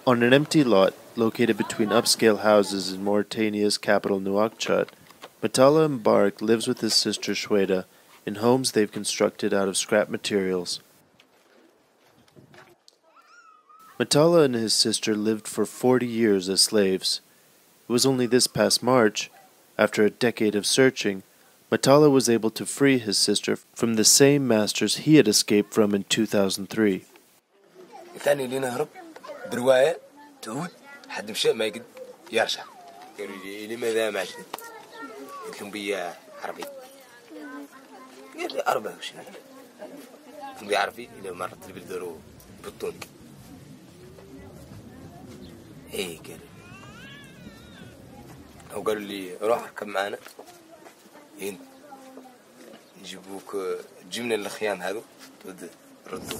On an empty lot located between upscale houses in Mauritania's capital Nouakchott, Matala Mbark lives with his sister Shweda in homes they've constructed out of scrap materials. Matala and his sister lived for 40 years as slaves. It was only this past March, after a decade of searching, Matala was able to free his sister from the same masters he had escaped from in 2003. ثاني اللي نهرب برواية تعود حد مشى ما يقد يرجع قالوا لي لماذا ما عشت قلت لهم بيا عربي قال لي أربعة وش قلت لهم عربي إلى مرة البلدرو بطوني إيه قال أو قالوا لي روح اركب معنا نجيبوك جبنا الخيام هذو ردوا.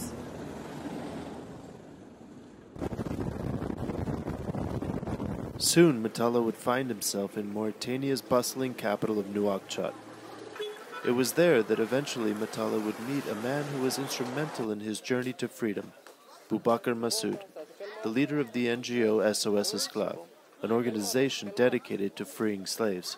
Soon, Matala would find himself in Mauritania's bustling capital of Nouakchott. It was there that eventually Matala would meet a man who was instrumental in his journey to freedom, Boubacar Massoud, the leader of the NGO SOS Esclave, an organization dedicated to freeing slaves.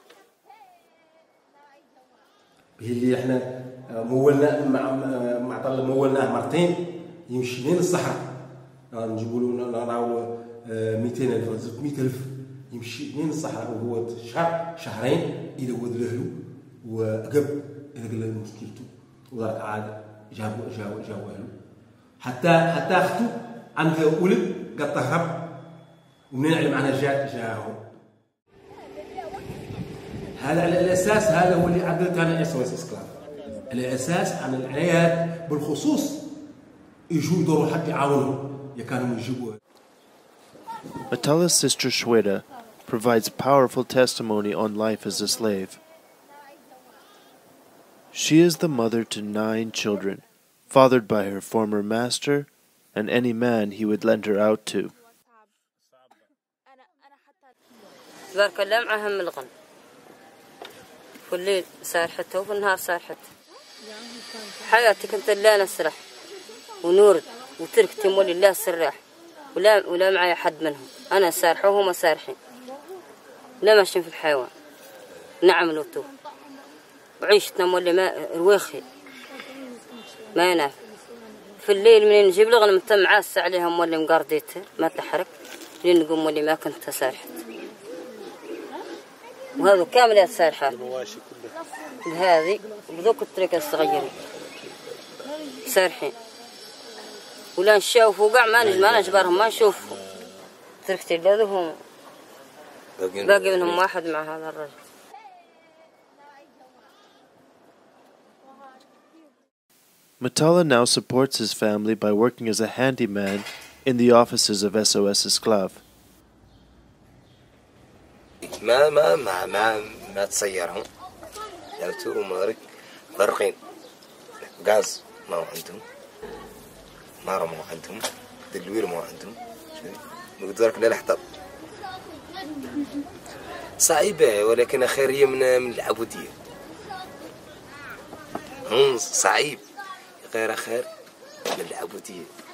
اللي احنا مولنا مع طلب مولناه مرتين يمشي لين الصحراء نجيبوا له نراو 200,000 ولا 300,000 يمشي لين الصحراء وهو شهرين يدود له وقب إذا قال مشكلته وذاك عاد جابوا له حتى أخته عندها ولد قد تهرب ومن علم عنها جاءهم. هذا على الأساس هذا هو اللي عدلت أنا SOS Esclave. على الأساس عن العنايات بالخصوص يجوا يدوروا حد يعاونهم يكانوا يجيبوا. Matala's sister Shweda provides powerful testimony on life as a slave. She is the mother to 9 children, fathered by her former master and any man he would lend her out to. بارك الله معهم الغن في الليل سارحته وفي النهار سارحته حياتي كنت لا نسرح ونورد وتركتي مولي الله سراح ولا معي حد منهم أنا سارحة وهم سارحين لا ماشيين في الحيوان نعمل وتوب وعيشتنا مولي ما رويخي ما ينافع في الليل منين نجيب الغنم تم عاس عليها مولي مقارديته ما تحرك لين نقوم مولي ما كنت سارحت وهذا كامل سارحات هذه بذوك الطريقة الصغيرين سارحين ولا نشوفوا قاع ما نجبرهم ما نشوفوا تركتي هذا هم باقي منهم واحد مع هذا الرجل. Matala now supports his family by working as a handyman in the offices of SOS Esclave. ما تسيرهم يالتو مارك برقين غاز ما عندهم مارا ما عندهم دلوير ما عندهم مقدرك لا لحطب صعيبة ولكن خيرية من العبودية صعيب غير خير من العبودية.